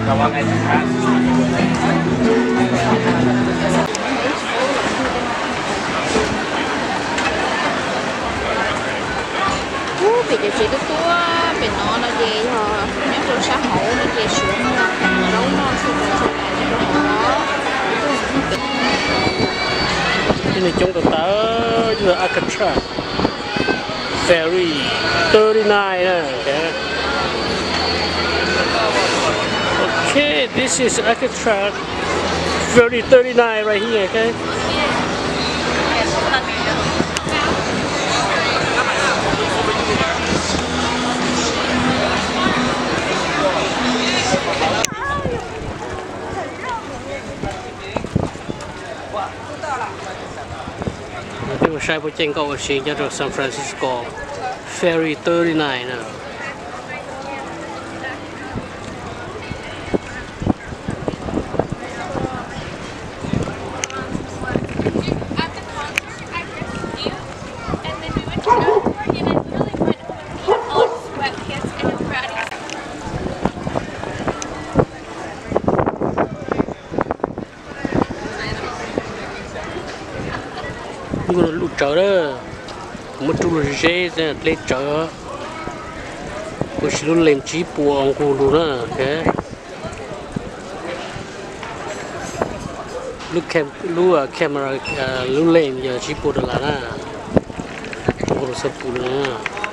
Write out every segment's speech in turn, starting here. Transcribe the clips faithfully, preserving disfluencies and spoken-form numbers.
bị điều trị được tua bị nó là gì hả nếu tôi sát hậu nó gì xuống đâu nó sẽ cái này chúng ta tới là Alcatraz ferry thirty-nine nè. Okay, this is Alcatraz ferry thirty-nine right here. Okay. Tôi sai bộ trên cầu xin cho được San Francisco ferry thirty-nine nè. Luôn lụt chợ đó, một chút là dễ để lấy chợ, có chỉ luôn làm chỉ buồn cô luôn đó, cái lúc cam lúc camera lúc làm giờ chỉ buồn là na, cô là sắp buồn nữa.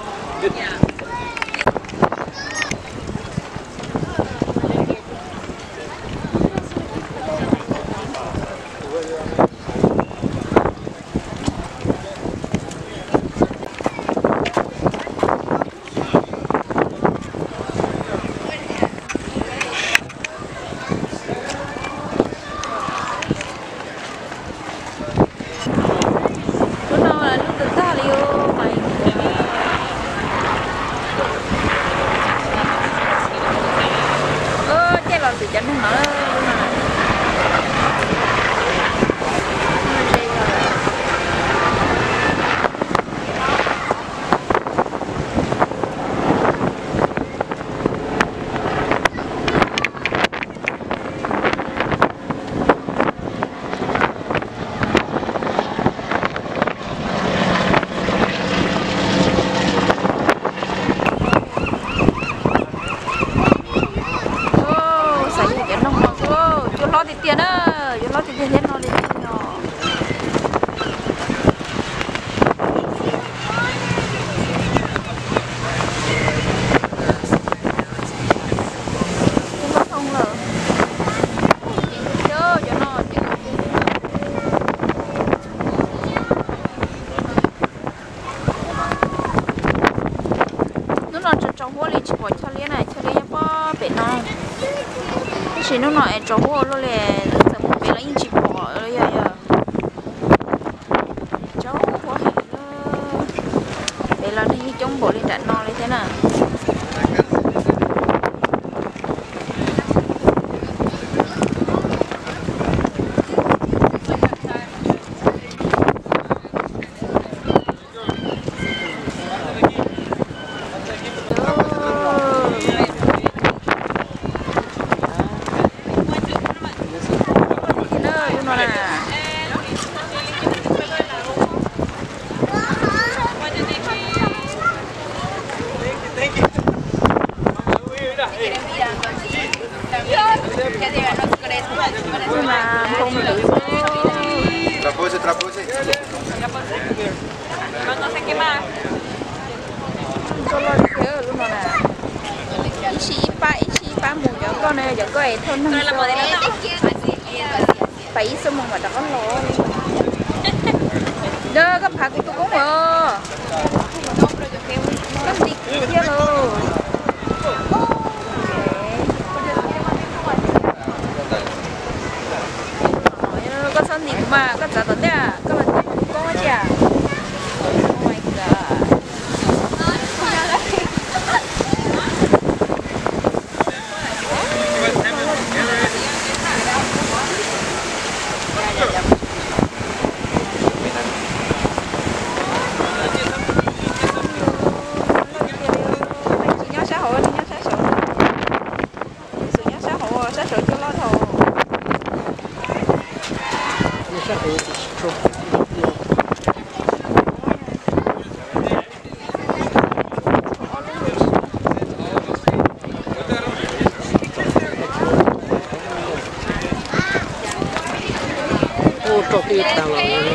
tiền á, cho nó tiền tiền nó đi nhỏ. Không không lờ. Cho cho nó tiền. Nó nó cho trong hồ đi chỉ bỏ cho liên này, cho liên bỏ bể nó. Chỉ nó nói cho hồ luôn là giờ một bể là in chỉ bỏ rồi giờ giờ. Cháu quá hả? Bể là đi chống bỏ lên trận non lên thế nào? Trapose, trapose. No sé qué más. Solo quiero uno nada. Y si pa, y si pa mù cho con này, cho con này thôi nó. Là modelo no. Phải số một mà đã có lỗ. Đó, cái phạt của tôi cũng rồi. Cái gì cũng chưa luôn. Có sân gì mà có trả tấn đấy à? Có bạn có quá chả? Oh my god. sao hồ trộn ô trộn cái thằng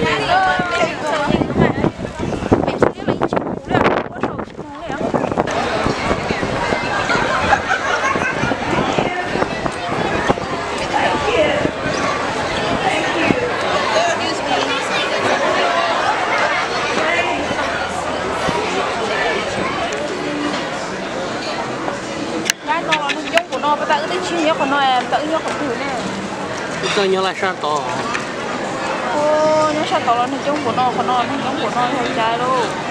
tôi nhớ lại sao to ô nó sao to là nó giống của nó của nó nó giống của nó hơi trái luôn